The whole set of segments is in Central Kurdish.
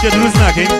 شێ دروست ناکەین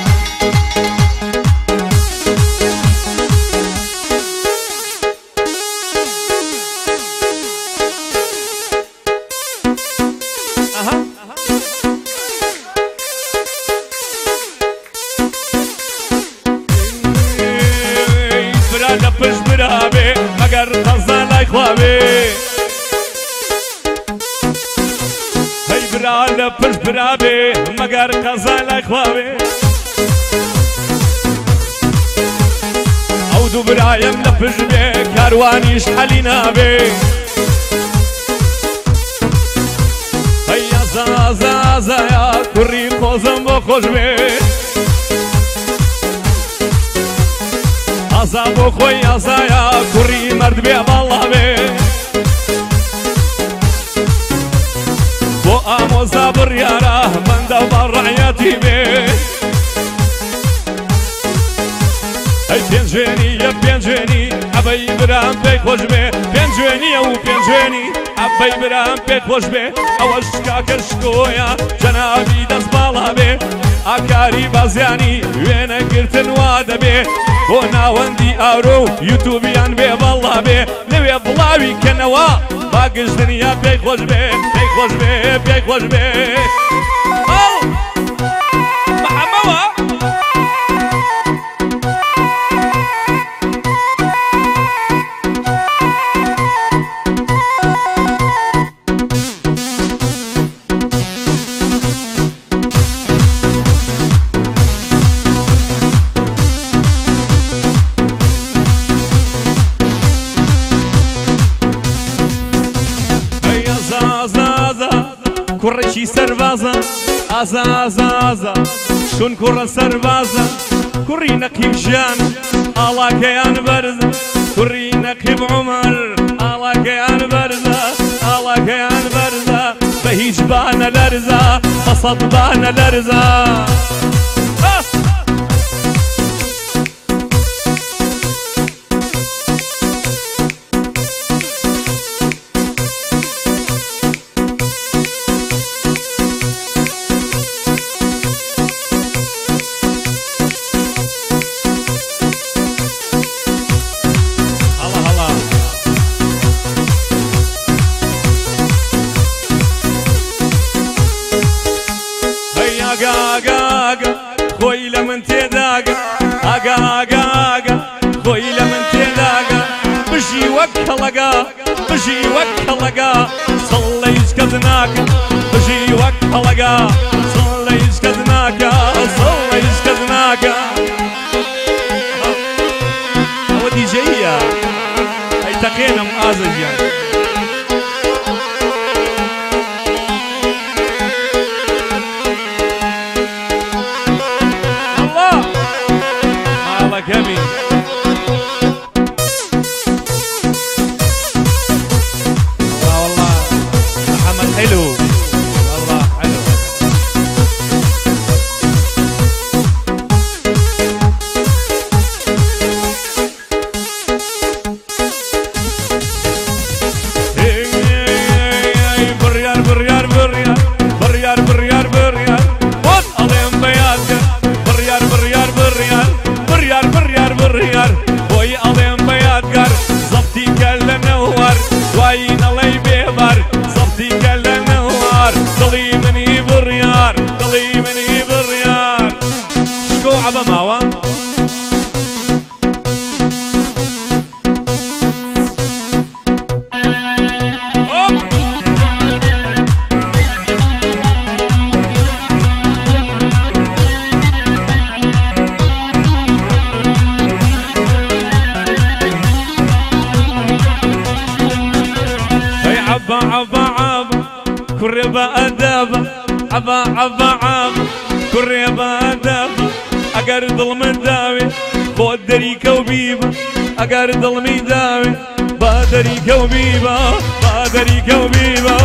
برا لە پشت برابێ ئەگەر قەزا لای خواوێ برا لە پشت برابێ مەگەر قەزا لای خواوێ ئەو دوو برایم لە پشت بێ کاروانیش حەلی نابێ هەی ئازا ئازا ئازایە کوڕی خۆزم بۆ خۆش بێ ئازا بۆ خۆی ئازایە کوڕی مەرد بێ باڵا بێ بۆ ئامۆزا بڕیارە بەندە بە ڕەعەتی بێ ئەی پێنجێنیە پێنجێنی ئەبەی برام پێی خۆش بێ پێنجێنیە و پێنجێنی ئەبەی برام پێی خۆش بێ ئەوەش کاکە شکۆیە جەنابی دەست باڵا بێ ئاکاری بازیانی وێنەگرتن وا دەبێ بۆ ناوەندی ئاورۆ و یوتوبیان بێ بەڵا بێ لەوێ بڵاوی کەنەوە باگشتنیە پێی خۆش بێ پێی خۆش بێ پێی خۆش بێ بەحەمەوە کوڕێکی سەربازە ئازا ئازا ئازا چون کوڕە سەربازە کوڕی نەقیب ژیان ئاڵاکەیان بەرزە کوڕی نەقیب عومەر ئاڵاکەیان بەرزە ئاڵاکەیان بەرزە بە هیچ بانە لەرزە بە سەد بانە لەرزە خۆی لە من تێداگە ئاگا ئاگا ئاگا خۆی لە من تێداگە بژی وەک کەڵەگا بژی وەک کەڵەگا سەڵ لە هیچ کەس ناکە بژی وەک کەڵەگا سەڵ لە هیچ کەس ناکە سەڵ لە هیچ کەس ناکە ئەوە دیجەیە ئەی تەقێنم ئازە ژیان Kemi والله محمد حلو والله حلو بريار بريار بريار بريار بريار بريار خد عليهم بيادك بريار بريار بريار بريار بريار بريار بوي ألين بيادقر زبطي قال نوار واين الله بيبار زبطي قال نوار ضلي مني بريار ضلي مني بريار شكو عبا ماوا عبا عبا عبا كربا أدابا عبا عبا عبا كربا أدابا أقر ظلم داوي بود دريكا وبيبا أقر ظلم داوي بادريكا وبيبا بادريكا وبيبا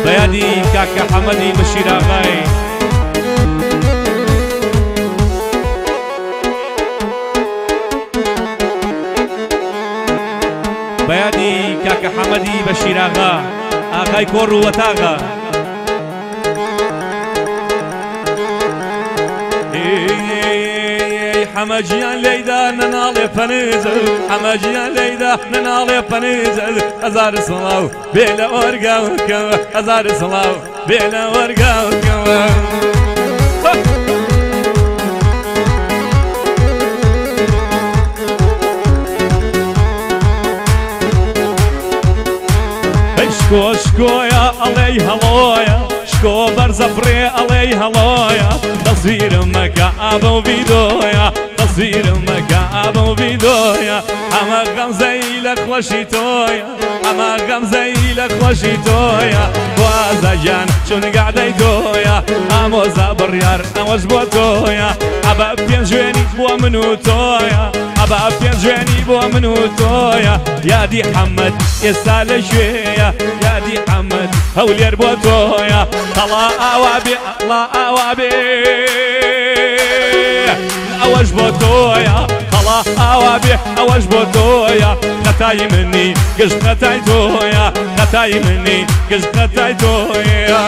بيادي كاكا حمدي بشير آغاي بيادي كاكا حمدي بشير آغا آغاي كورو وتاغا حماجيان ليدا ننالي فنيزل حماجيان ليدا ننالي فنيزل هزار صلاو بلا ورقا وكما هزار صلاو بلا ورقا وكما شكو شكو يا علي هلايا شكو برزفري علي هلايا تصوير مكعب وفيدويا تصوير مكعب وفيدويا اما غمزي لك وشيتويا اما غمزي لك وشيتويا وازجان شون قعديتويا امو زبريار نواش بوتويا ابا بينجويني بو منوتويا ابا بينجويني بو منوتويا يا دي حمد يسال شويا يا دي حمد هول يربوتويا طلا اوابي الله اوابي اوش بوتويا طلا اوابي اوش بوتويا خطاي مني قش خطاي تويا خطاي مني قش خطاي تويا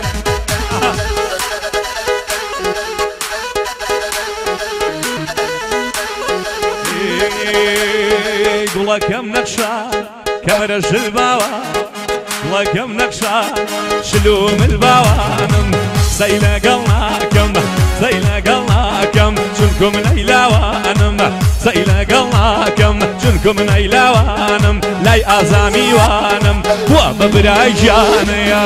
قولا كم نقشة كم رجل باوا قولا كم نقشة شلوم الباوانم سيلا قلنا كم سيلا قلنا كم شنكم ليلا وانم سيلا قلنا كم شنكم ليلا وانم لاي ازامي وانم وببراي جانيا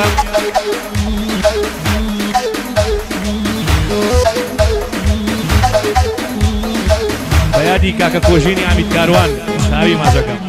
بيادي كاكا كوجيني عميد كاروان شاوي ما زكام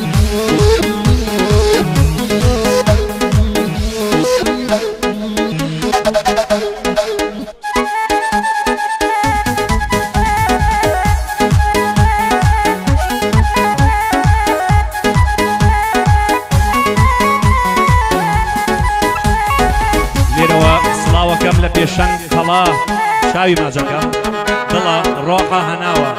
ليروا صلاوة كاملة بيشان خلا شاوي ما زكام طلع روحة هناوة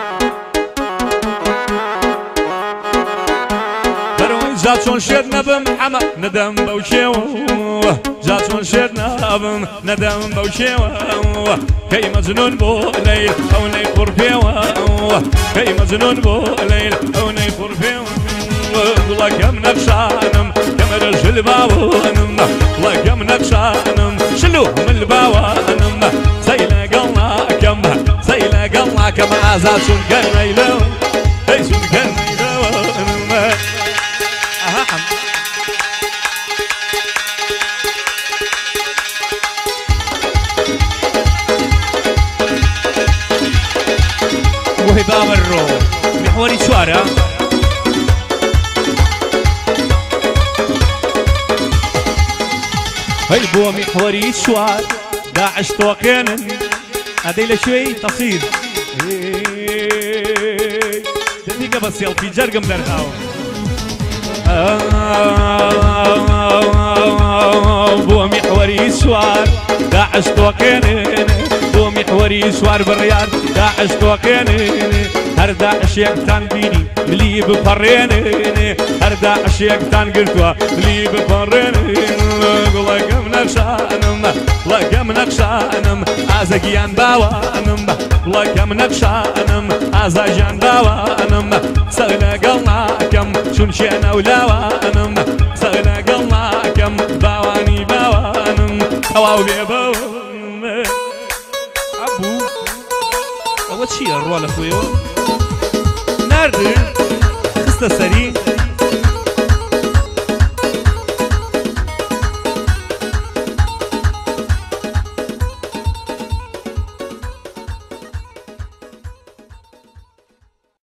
جاتون شير نبم حما ندم بوشيو جاتون شير نبم ندم بوشيو كي مجنون بو ليل او نيفور فيو كي مجنون بو ليل او نيفور فيو والله كم نقشانم كم رجل باوانم والله كم نقشانم شلو من الباوانم سيلا قلنا كم سيلا قلنا كم عزاتون قنيلو ايسون قنيلو وهبا مرو محوري شوارع هاي بو محوري شوار داعش توقينا هذي لشوي تصير دقيقة بس يلا في جرقم درخاو بو محوري شوار داعش توقينا بو محوري شوار بالرياض داعش توقيني هر داعش يقتان بيني ملي بفريني هر داعش يقتان قلتوا ملي بفريني والله كم نقشانم والله كم نقشانم ازقيان باوانم والله كم نقشانم ازاجان باوانم سغنا قلنا كم شون شينا ولاوانم سغنا قلنا كم باواني باوانم هواو بيباوانم أبو أول شيء الرواله خويا ناردي خسته سري